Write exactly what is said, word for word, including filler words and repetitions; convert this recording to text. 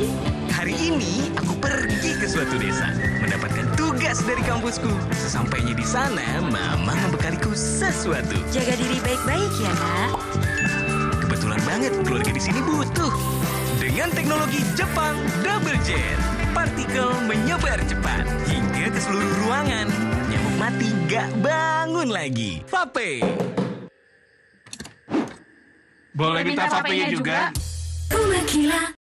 Hari ini aku pergi ke suatu desa, mendapatkan tugas dari kampusku. Sesampainya di sana, Mama membekaliku sesuatu. Jaga diri baik-baik ya, Nak. Kebetulan banget keluarga di sini butuh. Dengan teknologi Jepang Double Jet, partikel menyebar cepat hingga ke seluruh ruangan. Nyamuk mati gak bangun lagi. Vape. Boleh minta vape juga? Rumah Kilat.